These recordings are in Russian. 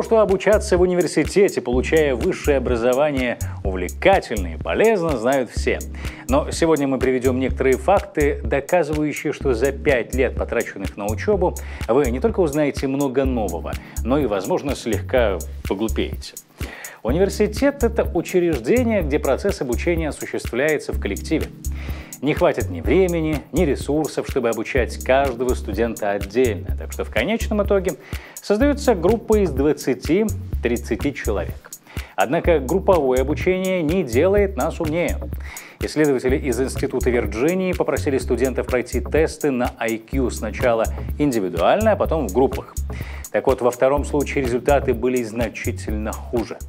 что обучаться в университете, получая высшее образование, увлекательно и полезно, знают все. Но сегодня мы приведем некоторые факты, доказывающие, что за 5 лет, потраченных на учебу, вы не только узнаете много нового, но и, возможно, слегка поглупеете. Университет – это учреждение, где процесс обучения осуществляется в коллективе. Не хватит ни времени, ни ресурсов, чтобы обучать каждого студента отдельно. Так что в конечном итоге создается группа из 20-30 человек. Однако групповое обучение не делает нас умнее. Исследователи из Института Вирджинии попросили студентов пройти тесты на IQ сначала индивидуально, а потом в группах. Так вот, во втором случае результаты были значительно хуже.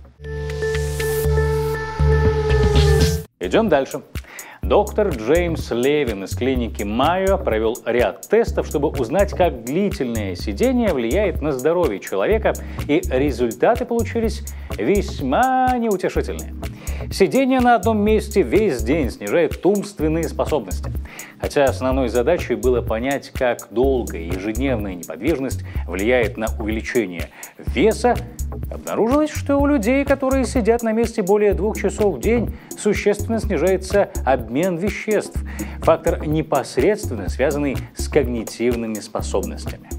Идем дальше. Доктор Джеймс Левин из клиники Майо провел ряд тестов, чтобы узнать, как длительное сидение влияет на здоровье человека, и результаты получились весьма неутешительные. Сидение на одном месте весь день снижает умственные способности. Хотя основной задачей было понять, как долгая ежедневная неподвижность влияет на увеличение веса, обнаружилось, что у людей, которые сидят на месте более 2 часов в день, существенно снижается обмен веществ, фактор, непосредственно связанный с когнитивными способностями.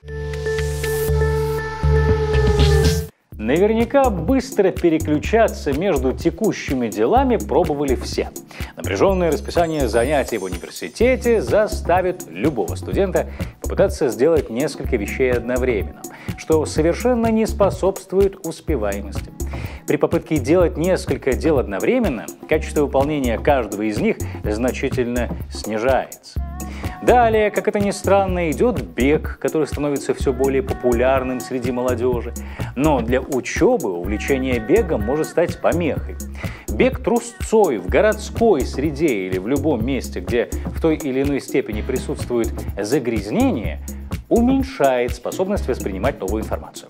Наверняка быстро переключаться между текущими делами пробовали все. Напряженное расписание занятий в университете заставит любого студента попытаться сделать несколько вещей одновременно, что совершенно не способствует успеваемости. При попытке делать несколько дел одновременно, качество выполнения каждого из них значительно снижается. Далее, как это ни странно, идет бег, который становится все более популярным среди молодежи. Но для учебы увлечение бегом может стать помехой. Бег трусцой в городской среде или в любом месте, где в той или иной степени присутствует загрязнение, уменьшает способность воспринимать новую информацию.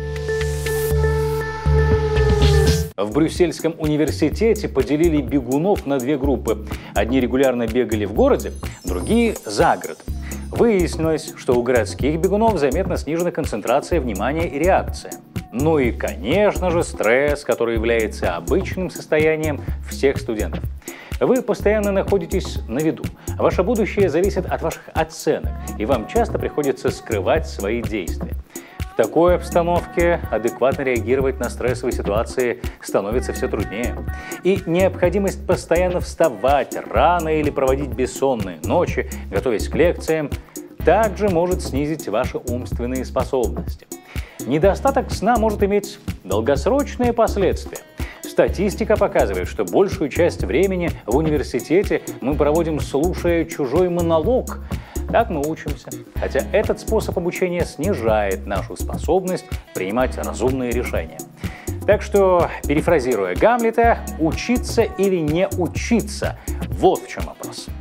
В Брюссельском университете поделили бегунов на 2 группы. Одни регулярно бегали в городе, другие – за городом. Выяснилось, что у городских бегунов заметно снижена концентрация внимания и реакция. Ну и, конечно же, стресс, который является обычным состоянием всех студентов. Вы постоянно находитесь на виду. Ваше будущее зависит от ваших оценок, и вам часто приходится скрывать свои действия. В такой обстановке адекватно реагировать на стрессовые ситуации становится все труднее. И необходимость постоянно вставать рано или проводить бессонные ночи, готовясь к лекциям, также может снизить ваши умственные способности. Недостаток сна может иметь долгосрочные последствия. Статистика показывает, что большую часть времени в университете мы проводим, слушая чужой монолог. Так мы учимся, хотя этот способ обучения снижает нашу способность принимать разумные решения. Так что, перефразируя Гамлета, учиться или не учиться – вот в чем вопрос.